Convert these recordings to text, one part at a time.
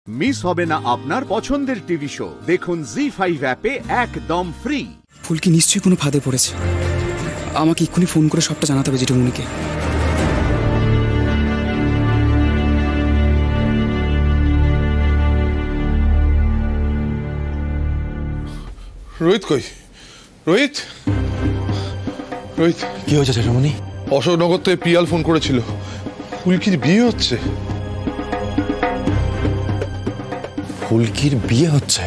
Miss হবে না আপনার পছন্দের টিভি শো। দেখুন জি5 অ্যাপে একদম ফ্রি। ফুলকি নিশ্চয়ই কোনো ফাঁদে পড়েছে। আমাকে এক্ষুনি ফোন করে সবটা জানাতে হবে জেঠুমনিকে। রোহিত কই? রোহিত, রোহিত কি হয়েছে জেঠুমনি? অশোকনগর থেকে পিয়াল ফোন করেছিল, ফুলকির বিয়ে হচ্ছে। ফুলকির বিয়ে হচ্ছে?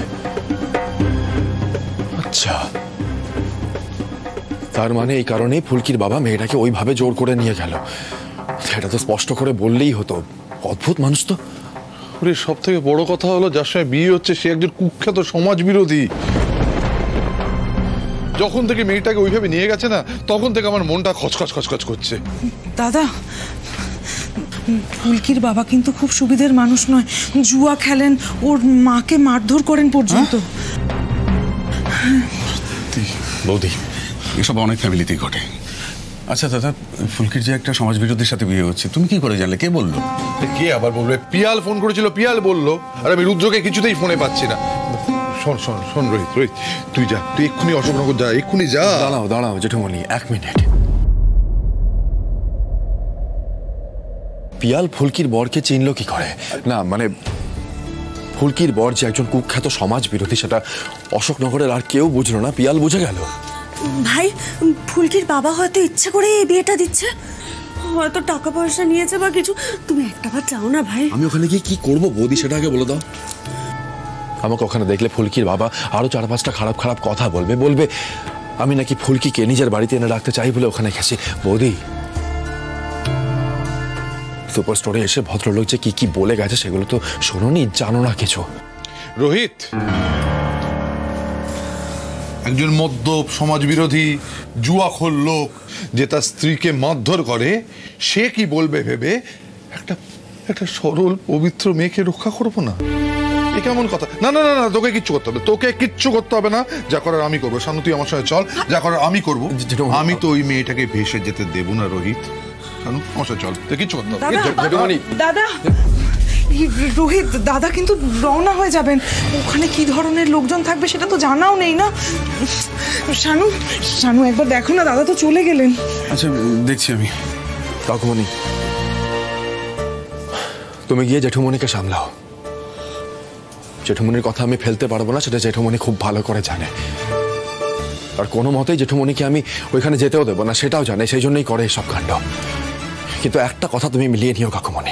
আচ্ছা, তার মানে এই কারণেই ফুলকির বাবা মেয়েটাকে ওইভাবে জোর করে নিয়ে গেল। এটা তো স্পষ্ট করে বললেই হতো। অদ্ভুত মানুষ তো। সব থেকে বড় কথা হলো, যার সঙ্গে বিয়ে হচ্ছে সে একজন কুখ্যাত সমাজ বিরোধী। যখন থেকে মেয়েটাকে ওইভাবে নিয়ে গেছে না, তখন থেকে আমার মনটা খচখচ খচখচ করছে। দাদা, ফুলকির বাবা কিন্তু খুব সুবিধের মানুষ নয়। জুয়া খেলেন, ওর মাকে মারধর করেন পর্যন্ত। বৌদি, এসব অনেক ফ্যামিলিতেই ঘটে। আচ্ছা দাদা, ফুলকির যে একটা সমাজ বিরোধীর সাথে বিয়ে হচ্ছে, তুমি কি করে জানলে? কে বললো? কে আবার বলবে? পিয়াল ফোন করেছিল, পিয়াল বললো। আর আমি রুদ্রকে কিছুতেই ফোনে পাচ্ছি না। শোন শোন শোন রোহিত, রোহিত তুই যা, তুই এক্ষুনি অশোকনগর যা, এক্ষুনি যা। দাঁড়াও দাঁড়াও জেঠুমনি, 1 মিনিট। পিয়াল ফুলকির বরকে চিনল কি করে? না মানে ফুলকির বর যে একজন কুখ্যাত সমাজ বিরোধী, সেটা অশোকনগরের আর কেউ বুঝলো না, পিয়াল বুঝে গেল। ভাই, ফুলকির বাবা হয়তো ইচ্ছে করে এই বিয়েটা দিচ্ছে, হয়তো টাকা পয়সা নিয়েছে বা কিছু। তুমি একটাবার চাও না ভাই? আমি ওখানে গিয়ে কি করবো বৌদি, সেটা আগে বলে দাও। আমাকে ওখানে দেখলে ফুলকির বাবা আরো 4-5টা খারাপ খারাপ কথা বলবে। বলবে আমি নাকি ফুলকিকে নিজের বাড়িতে এনে রাখতে চাই বলে ওখানে গেছি। বৌদি, সুপার স্টোরে এসে ভদ্রলোক যে কি কি বলে গেছে সেগুলো তো শোনোনি, জানো না কিছু। রোহিত একজন মদ্যপ সমাজ বিরোধী জুয়াখোর লোক, যে তার স্ত্রীকে মারধর করে, সে কি বলবে ভেবে একটা সরল পবিত্র মেয়েকে রক্ষা করবো না? এ কেমন কথা? না না না না, তোকে কিচ্ছু করতে হবে, তোকে কিচ্ছু করতে হবে না। যা করার আমি করবো। শানু, তুই আমার সঙ্গে চল, যা করার আমি করবো। আমি তো ওই মেয়েটাকে ভেসে যেতে দেবো না রোহিত। শানু, আমার সঙ্গে চল, তুই কিচ্ছু করতে হবে। দাদা, রোহিত দাদা কিন্তু রওনা হয়ে যাবেন। ওখানে কি ধরনের লোকজন থাকবে সেটা তো জানাও নেই না। শানু, শানু একবার দেখো না, দাদা তো চলে গেলেন। আচ্ছা দেখছি আমি। কাকুমণি, তুমি গিয়ে জেঠুমনিকে সামলাও। জেঠুমনির কথা আমি ফেলতে পারবো না, সেটা জেঠুমনি খুব ভালো করে জানে। আর কোনো মতেই জেঠুমনিকে আমি ওইখানে যেতেও দেবো না, সেটাও জানে। সেই জন্যই করে এসব কাণ্ড। কিন্তু একটা কথা তুমি মিলিয়ে নিও কাকুমণি,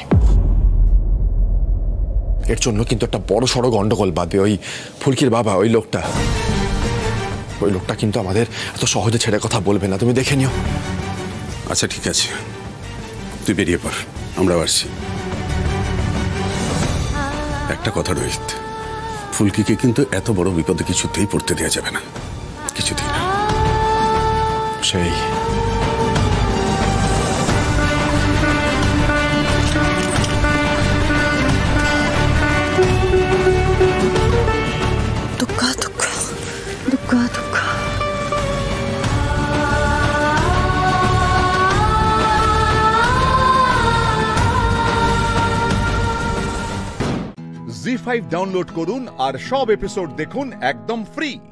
এর জন্য কিন্তু একটা বড় সড়ো গন্ডগোল বাঁধবে। ওই ফুলকির বাবা, ওই লোকটা কিন্তু আমাদের এত সহজে ছেড়ে কথা বলবে না, তুমি দেখে নিও। আচ্ছা ঠিক আছে, তুই বেরিয়ে পড়, আমরাও আসছি। একটা কথা রোহিত, ফুলকিকে কিন্তু এত বড় বিপদে কিছুতেই পড়তে দেওয়া যাবে না, কিছুতেই না। সেই জি5 ডাউনলোড করুন আর সব এপিসোড দেখুন একদম ফ্রি।